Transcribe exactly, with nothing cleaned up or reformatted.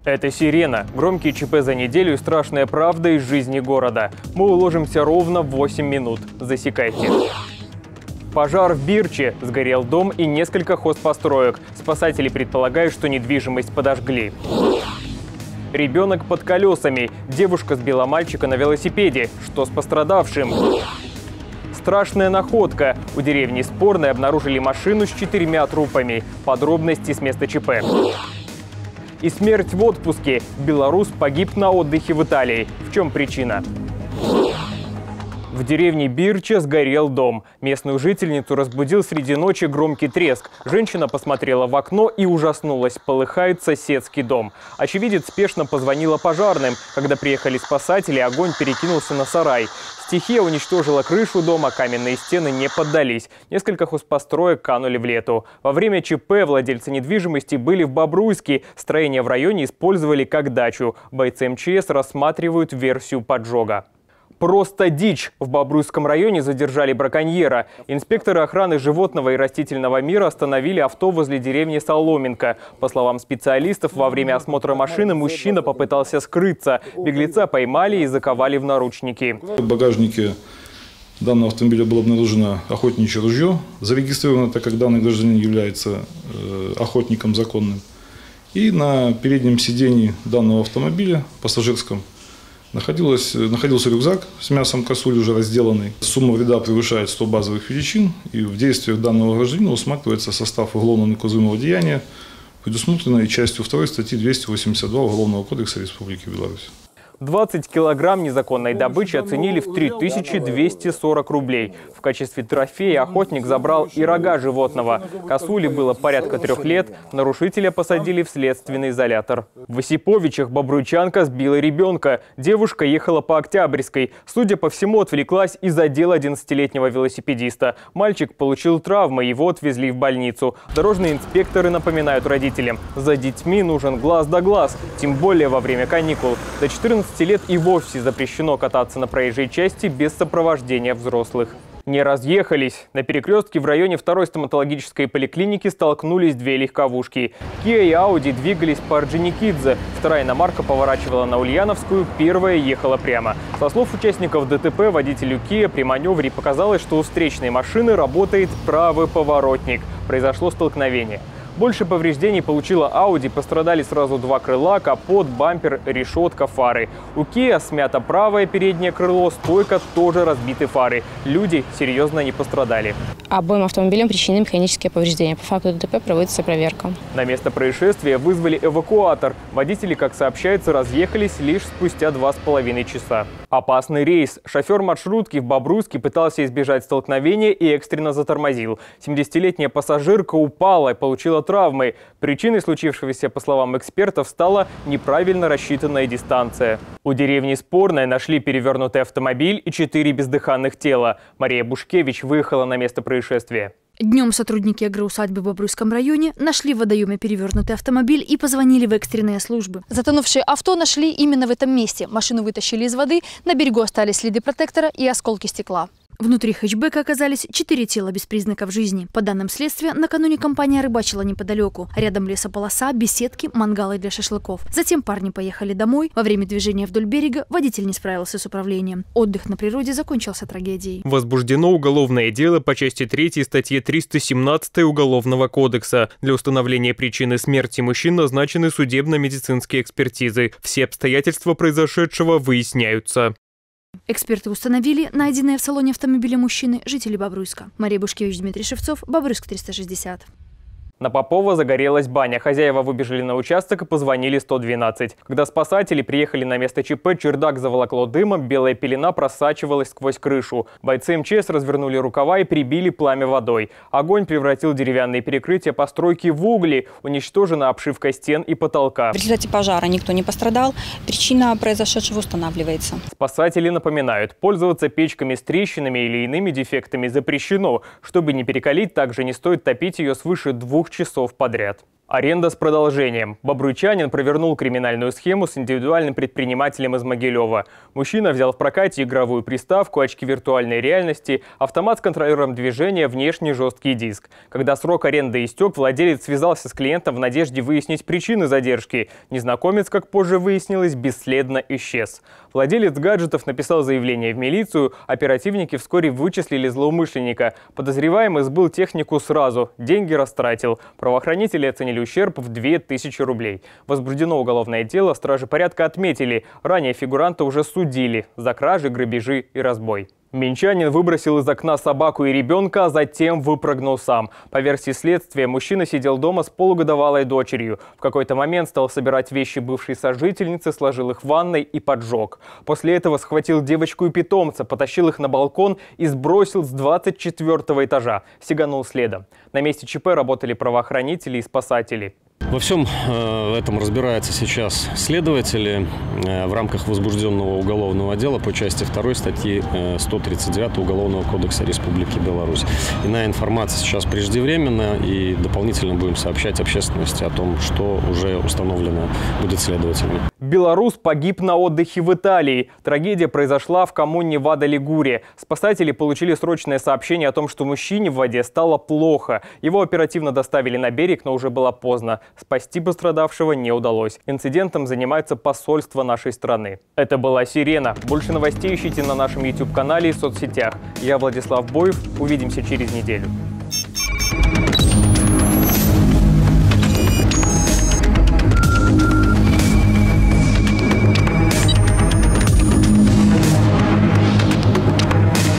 Это «Сирена». Громкие ЧП за неделю и страшная правда из жизни города. Мы уложимся ровно в восемь минут. Засекайте. Пожар в Бирче. Сгорел дом и несколько хозпостроек. Спасатели предполагают, что недвижимость подожгли. Ребенок под колесами. Девушка сбила мальчика на велосипеде. Что с пострадавшим? Страшная находка. У деревни Спорной обнаружили машину с четырьмя трупами. Подробности с места ЧП. И смерть в отпуске. Белорус погиб на отдыхе в Италии. В чем причина? В деревне Бирче сгорел дом. Местную жительницу разбудил среди ночи громкий треск. Женщина посмотрела в окно и ужаснулась. Полыхает соседский дом. Очевидец спешно позвонила пожарным. Когда приехали спасатели, огонь перекинулся на сарай. Стихия уничтожила крышу дома, каменные стены не поддались. Несколько хозпостроек канули в лету. Во время ЧП владельцы недвижимости были в Бобруйске. Строение в районе использовали как дачу. Бойцы МЧС рассматривают версию поджога. Просто дичь. В Бобруйском районе задержали браконьера. Инспекторы охраны животного и растительного мира остановили авто возле деревни Соломенко. По словам специалистов, во время осмотра машины мужчина попытался скрыться. Беглеца поймали и заковали в наручники. В багажнике данного автомобиля было обнаружено охотничье ружье. Зарегистрировано, так как данный гражданин является охотником законным. И на переднем сидении данного автомобиля, пассажирском, Находилось, находился рюкзак с мясом косули, уже разделанный. Сумма вреда превышает сто базовых величин, и в действиях данного гражданина усматривается состав уголовно наказуемого деяния, предусмотренной частью второй статьи двести восемьдесят два Уголовного кодекса Республики Беларусь. двадцать килограмм незаконной добычи оценили в три тысячи двести сорок рублей. В качестве трофея охотник забрал и рога животного. Косуле было порядка трех лет. Нарушителя посадили в следственный изолятор. В Осиповичах бобруйчанка сбила ребенка. Девушка ехала по Октябрьской. Судя по всему, отвлеклась и задела одиннадцатилетнего велосипедиста. Мальчик получил травмы, его отвезли в больницу. Дорожные инспекторы напоминают родителям: за детьми нужен глаз да глаз, тем более во время каникул. До четырнадцати лет и вовсе запрещено кататься на проезжей части без сопровождения взрослых. Не разъехались. На перекрестке в районе второй стоматологической поликлиники столкнулись две легковушки. Kia и Audi двигались по Орджоникидзе. Вторая иномарка поворачивала на Ульяновскую, первая ехала прямо. Со слов участников ДТП, водителю Kia при маневре показалось, что у встречной машины работает правый поворотник. Произошло столкновение. Больше повреждений получила Audi, пострадали сразу два крыла, капот, бампер, решетка, фары. У Kia смято правое переднее крыло, стойка, тоже разбиты фары. Люди серьезно не пострадали. Обоим автомобилям причинены механические повреждения. По факту ДТП проводится проверка. На место происшествия вызвали эвакуатор. Водители, как сообщается, разъехались лишь спустя два с половиной часа. Опасный рейс. Шофер маршрутки в Бобруйске пытался избежать столкновения и экстренно затормозил. семидесятилетняя пассажирка упала и получила травмы. Причиной случившегося, по словам экспертов, стала неправильно рассчитанная дистанция. У деревни Спорной нашли перевернутый автомобиль и четыре бездыханных тела. Мария Бушкевич выехала на место происшествия. Днем сотрудники агроусадьбы в Бобруйском районе нашли в водоеме перевернутый автомобиль и позвонили в экстренные службы. Затонувшее авто нашли именно в этом месте. Машину вытащили из воды, на берегу остались следы протектора и осколки стекла. Внутри хэтчбека оказались четыре тела без признаков жизни. По данным следствия, накануне компания рыбачила неподалеку. Рядом лесополоса, беседки, мангалы для шашлыков. Затем парни поехали домой. Во время движения вдоль берега водитель не справился с управлением. Отдых на природе закончился трагедией. Возбуждено уголовное дело по части третьей статьи триста семнадцать Уголовного кодекса. Для установления причины смерти мужчин назначены судебно-медицинские экспертизы. Все обстоятельства произошедшего выясняются. Эксперты установили найденные в салоне автомобиля мужчины жители Бобруйска. Мария Бушкевич, Дмитрий Шевцов, Бобруйск триста шестьдесят. На Попова загорелась баня. Хозяева выбежали на участок и позвонили сто двенадцать. Когда спасатели приехали на место ЧП, чердак заволокло дымом, белая пелена просачивалась сквозь крышу. Бойцы МЧС развернули рукава и прибили пламя водой. Огонь превратил деревянные перекрытия постройки в угли. Уничтожена обшивка стен и потолка. В результате пожара никто не пострадал. Причина произошедшего устанавливается. Спасатели напоминают, пользоваться печками с трещинами или иными дефектами запрещено. Чтобы не перекалить, также не стоит топить ее свыше двух часов подряд. Аренда с продолжением. Бобруйчанин провернул криминальную схему с индивидуальным предпринимателем из Могилева. Мужчина взял в прокате игровую приставку, очки виртуальной реальности, автомат с контроллером движения, внешний жесткий диск. Когда срок аренды истек, владелец связался с клиентом в надежде выяснить причины задержки. Незнакомец, как позже выяснилось, бесследно исчез. Владелец гаджетов написал заявление в милицию. Оперативники вскоре вычислили злоумышленника. Подозреваемый сбыл технику сразу, деньги растратил. Правоохранители оценили ущерб в две тысячи рублей. Возбуждено уголовное дело, стражи порядка отметили. Ранее фигуранта уже судили за кражи, грабежи и разбой. Минчанин выбросил из окна собаку и ребенка, а затем выпрыгнул сам. По версии следствия, мужчина сидел дома с полугодовалой дочерью. В какой-то момент стал собирать вещи бывшей сожительницы, сложил их в ванной и поджег. После этого схватил девочку и питомца, потащил их на балкон и сбросил с двадцать четвёртого этажа. Сиганул следом. На месте ЧП работали правоохранители и спасатели. Во всем э, этом разбираются сейчас следователи э, в рамках возбужденного уголовного дела по части второй статьи э, сто тридцать девять Уголовного кодекса Республики Беларусь. Иная информация сейчас преждевременна, и дополнительно будем сообщать общественности о том, что уже установлено будет следователями. Белорус погиб на отдыхе в Италии. Трагедия произошла в коммуне Вада-Лигурия. Спасатели получили срочное сообщение о том, что мужчине в воде стало плохо. Его оперативно доставили на берег, но уже было поздно. Спасти пострадавшего не удалось. Инцидентом занимается посольство нашей страны. Это была «Сирена». Больше новостей ищите на нашем YouTube-канале и соцсетях. Я Владислав Боев. Увидимся через неделю.